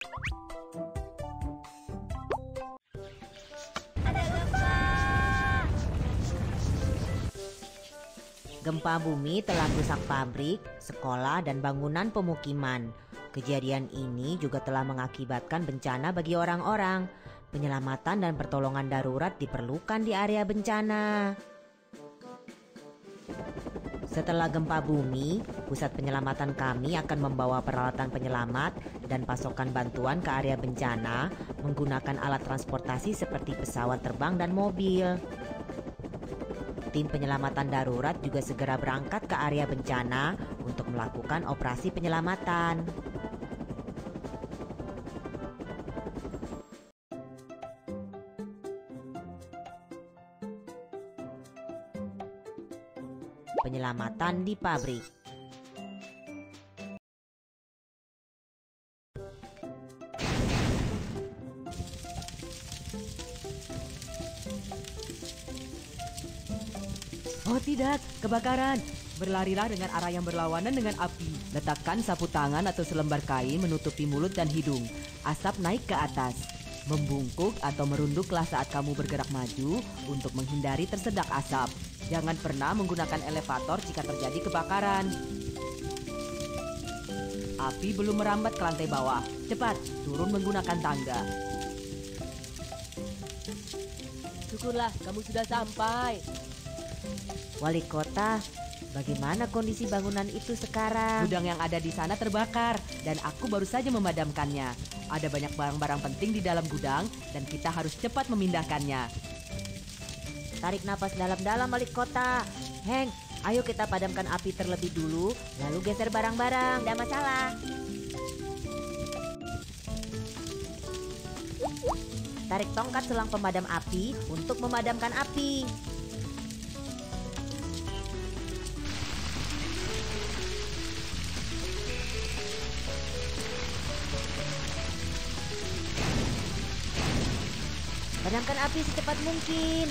Ada gempa. Gempa bumi telah merusak pabrik, sekolah, dan bangunan pemukiman. Kejadian ini juga telah mengakibatkan bencana bagi orang-orang. Penyelamatan dan pertolongan darurat diperlukan di area bencana. Setelah gempa bumi, pusat penyelamatan kami akan membawa peralatan penyelamat dan pasokan bantuan ke area bencana menggunakan alat transportasi seperti pesawat terbang dan mobil. Tim penyelamatan darurat juga segera berangkat ke area bencana untuk melakukan operasi penyelamatan. Penyelamatan di pabrik. Oh tidak, kebakaran. Berlarilah dengan arah yang berlawanan dengan api. Letakkan sapu tangan atau selembar kain menutupi mulut dan hidung. Asap naik ke atas. Membungkuk atau merunduklah saat kamu bergerak maju untuk menghindari tersedak asap. Jangan pernah menggunakan elevator jika terjadi kebakaran. Api belum merambat ke lantai bawah. Cepat, turun menggunakan tangga. Syukurlah, kamu sudah sampai. Wali kota, bagaimana kondisi bangunan itu sekarang? Gudang yang ada di sana terbakar dan aku baru saja memadamkannya. Ada banyak barang-barang penting di dalam gudang dan kita harus cepat memindahkannya. Tarik napas dalam-dalam, wali kota. Hank, ayo kita padamkan api terlebih dulu, lalu geser barang-barang. Tidak masalah. Tarik tongkat selang pemadam api untuk memadamkan api. Padamkan api secepat mungkin.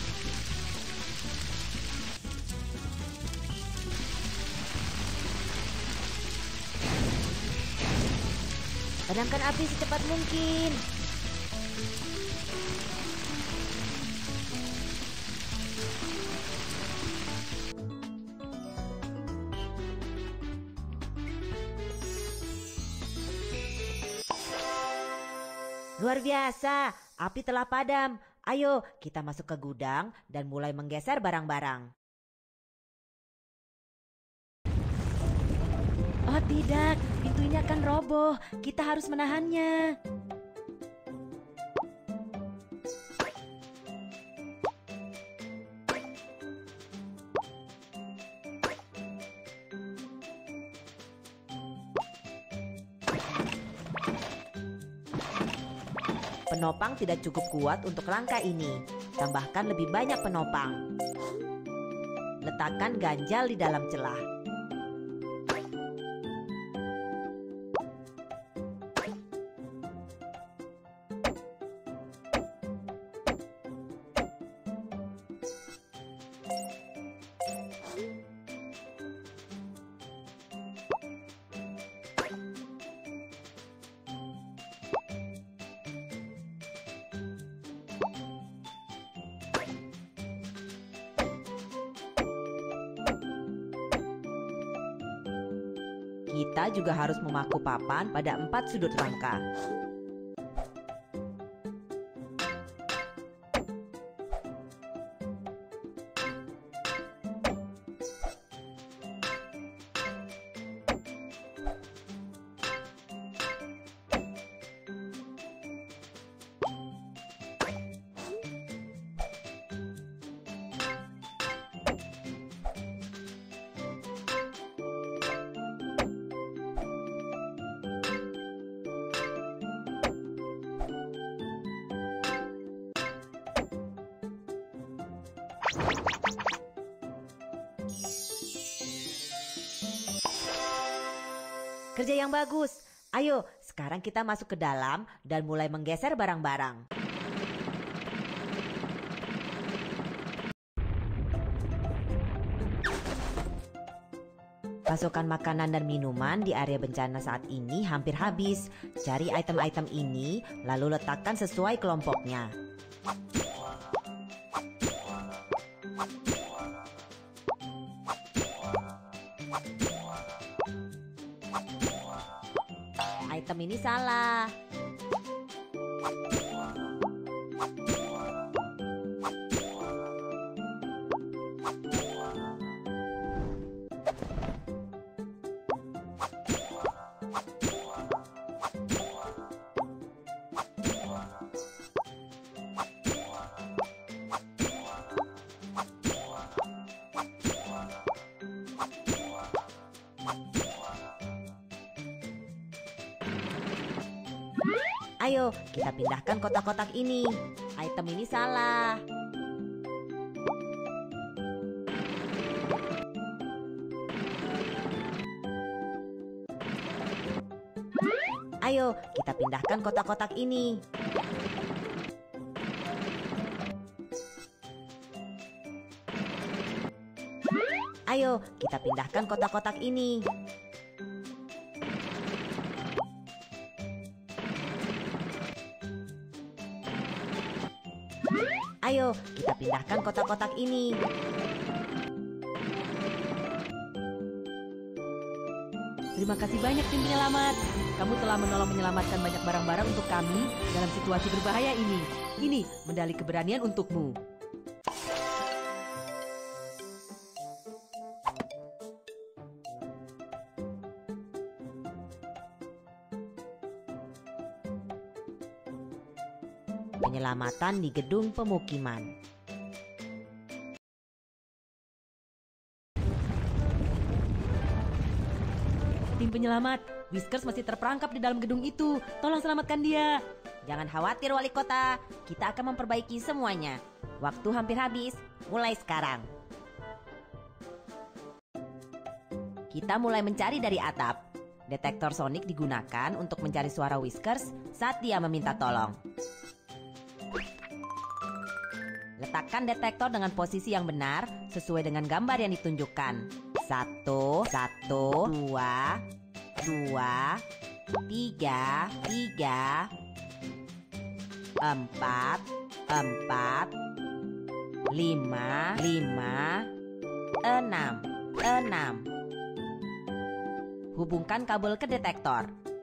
Padamkan api secepat mungkin. Luar biasa, api telah padam. Ayo, kita masuk ke gudang dan mulai menggeser barang-barang. Oh tidak, pintunya akan roboh. Kita harus menahannya. Penopang tidak cukup kuat untuk langkah ini. Tambahkan lebih banyak penopang. Letakkan ganjal di dalam celah. Kita juga harus memaku papan pada 4 sudut rangka. Kerja yang bagus. Ayo, sekarang kita masuk ke dalam dan mulai menggeser barang-barang. Pasokan makanan dan minuman di area bencana saat ini hampir habis. Cari item-item ini, lalu letakkan sesuai kelompoknya. Item ini salah. Ayo, kita pindahkan kotak-kotak ini. Item ini salah. Ayo, kita pindahkan kotak-kotak ini. Ayo, kita pindahkan kotak-kotak ini. Ayo, kita pindahkan kotak-kotak ini. Terima kasih banyak tim penyelamat. Kamu telah menolong menyelamatkan banyak barang-barang untuk kami dalam situasi berbahaya ini. Ini medali keberanian untukmu. Penyelamatan di gedung pemukiman. Tim penyelamat, Whiskers masih terperangkap di dalam gedung itu. Tolong selamatkan dia. Jangan khawatir wali kota, kita akan memperbaiki semuanya. Waktu hampir habis, mulai sekarang. Kita mulai mencari dari atap. Detektor sonik digunakan untuk mencari suara Whiskers saat dia meminta tolong. Letakkan detektor dengan posisi yang benar sesuai dengan gambar yang ditunjukkan. 1, 1, 2, 2, 3, 3, 4, 4, 5, 5, 6, 6. Hubungkan kabel ke detektor.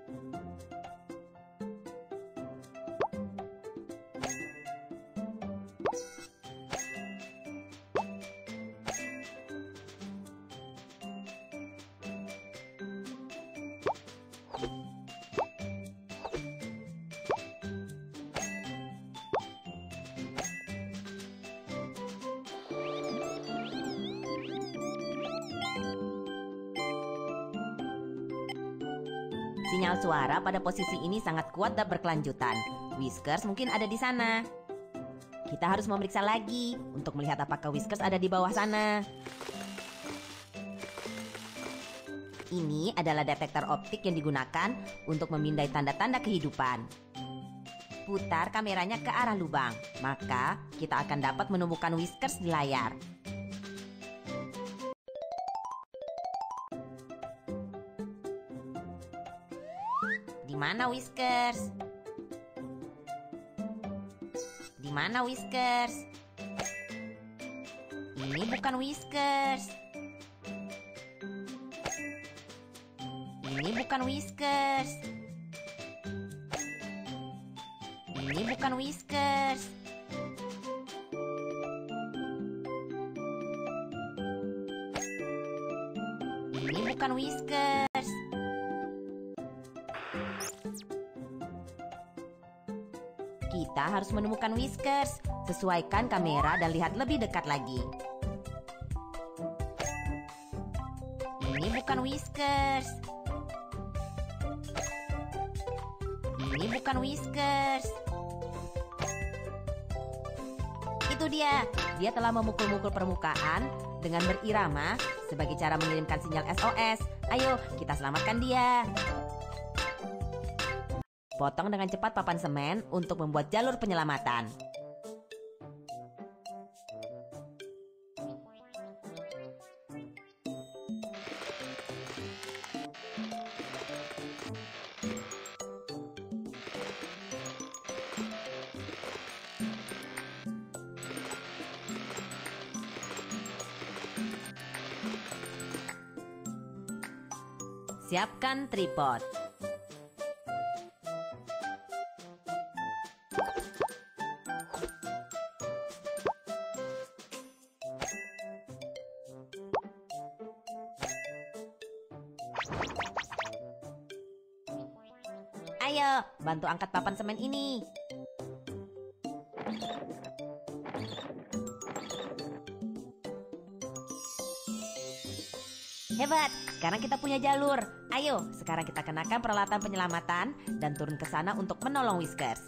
Sinyal suara pada posisi ini sangat kuat dan berkelanjutan. Whiskers mungkin ada di sana. Kita harus memeriksa lagi untuk melihat apakah Whiskers ada di bawah sana. Ini adalah detektor optik yang digunakan untuk memindai tanda-tanda kehidupan. Putar kameranya ke arah lubang, maka kita akan dapat menemukan Whiskers di layar. Di mana Whiskers? Di mana Whiskers? Ini bukan Whiskers. Ini bukan Whiskers. Ini bukan Whiskers. Ini bukan Whiskers. Kita harus menemukan Whiskers. Sesuaikan kamera dan lihat lebih dekat lagi. Ini bukan Whiskers. Ini bukan Whiskers. Itu dia. Dia telah memukul-mukul permukaan dengan berirama sebagai cara mengirimkan sinyal SOS. Ayo, kita selamatkan dia. Potong dengan cepat papan semen untuk membuat jalur penyelamatan. Siapkan tripod. Ayo, bantu angkat papan semen ini. Hebat, sekarang kita punya jalur. Ayo, sekarang kita kenakan peralatan penyelamatan dan turun ke sana untuk menolong Whiskers.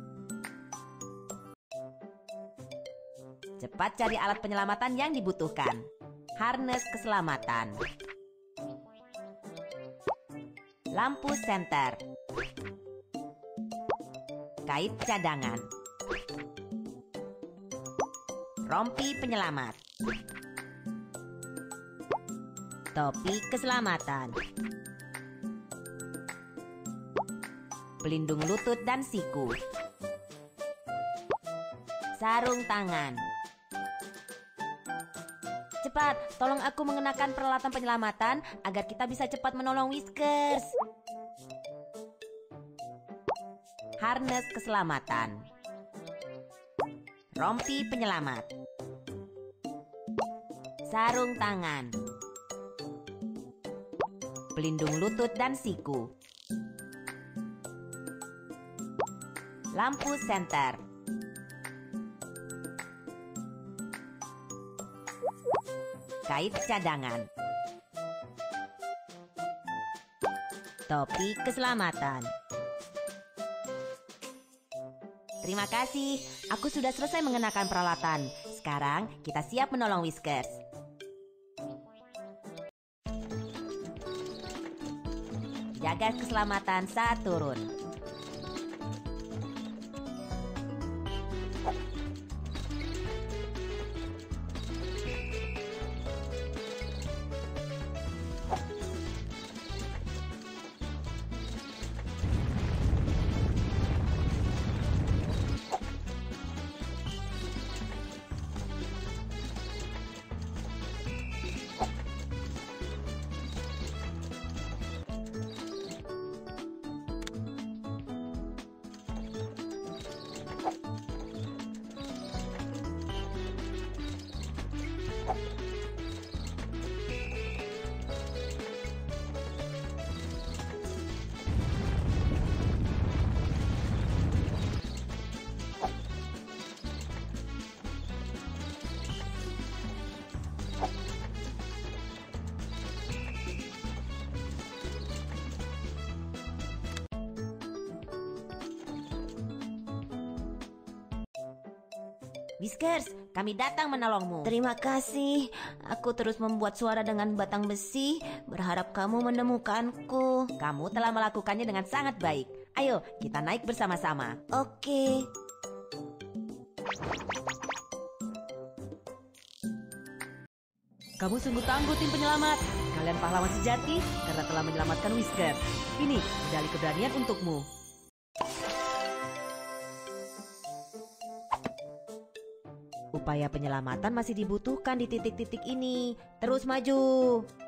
Cepat cari alat penyelamatan yang dibutuhkan. Harness keselamatan. Lampu senter. Kait cadangan. Rompi penyelamat. Topi keselamatan. Pelindung lutut dan siku. Sarung tangan. Cepat, tolong aku mengenakan peralatan penyelamatan agar kita bisa cepat menolong Whiskers. Harness keselamatan. Rompi penyelamat. Sarung tangan. Pelindung lutut dan siku. Lampu senter. Kait cadangan. Topi keselamatan. Terima kasih, aku sudah selesai mengenakan peralatan. Sekarang kita siap menolong Whiskers. Jaga keselamatan saat turun. Whiskers, kami datang menolongmu. Terima kasih. Aku terus membuat suara dengan batang besi, berharap kamu menemukanku. Kamu telah melakukannya dengan sangat baik. Ayo, kita naik bersama-sama. Oke. Kamu sungguh tangguh tim penyelamat. Kalian pahlawan sejati karena telah menyelamatkan Whiskers. Ini medali keberanian untukmu. Upaya penyelamatan masih dibutuhkan di titik-titik ini. Terus maju.